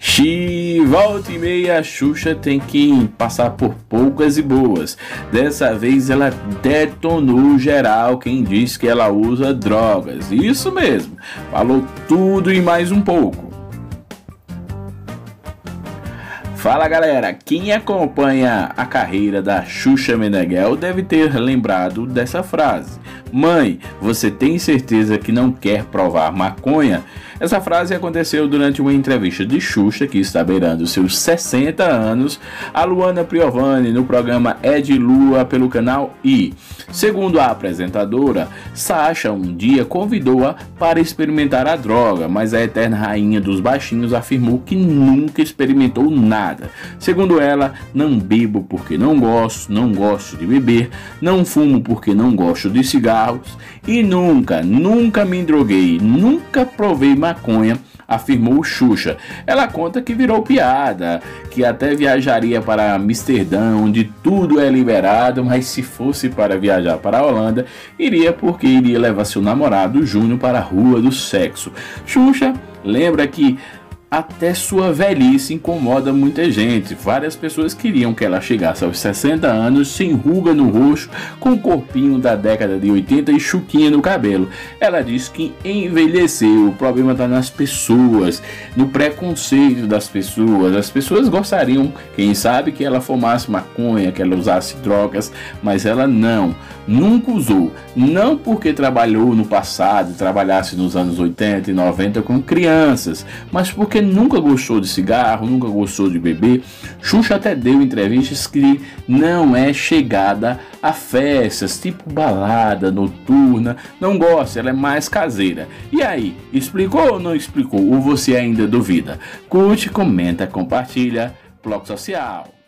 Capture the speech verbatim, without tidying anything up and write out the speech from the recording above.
Xi, volta e meia, a Xuxa tem que passar por poucas e boas. Dessa vez ela detonou geral quem diz que ela usa drogas. Isso mesmo, falou tudo e mais um pouco. Fala galera, quem acompanha a carreira da Xuxa Meneghel deve ter lembrado dessa frase. Mãe, você tem certeza que não quer provar maconha? Essa frase aconteceu durante uma entrevista de Xuxa, que está beirando seus sessenta anos, a Luana Piovani no programa É de Lua pelo canal I. Segundo a apresentadora, Sasha um dia convidou-a para experimentar a droga, mas a eterna rainha dos baixinhos afirmou que nunca experimentou nada. Segundo ela, não bebo porque não gosto, não gosto de beber, não fumo porque não gosto de cigarros e nunca, nunca me droguei, nunca provei maconha, afirmou Xuxa. Ela conta que virou piada, que até viajaria para Amsterdã, onde tudo é liberado, mas se fosse para viajar para a Holanda, iria porque iria levar seu namorado Júnior para a rua do sexo. Xuxa lembra que até sua velhice incomoda muita gente. Várias pessoas queriam que ela chegasse aos sessenta anos sem ruga no rosto, com o corpinho da década de oitenta e chuquinha no cabelo. Ela diz que envelheceu, o problema está nas pessoas, no preconceito das pessoas. As pessoas gostariam, quem sabe, que ela fumasse maconha, que ela usasse drogas, mas ela não, nunca usou. Não porque trabalhou no passado, trabalhasse nos anos oitenta e noventa com crianças, mas porque nunca gostou de cigarro, nunca gostou de beber. Xuxa até deu entrevistas que não é chegada a festas, tipo balada noturna, não gosta, ela é mais caseira. E aí, explicou ou não explicou? Ou você ainda duvida? Curte, comenta, compartilha, Bloco Social.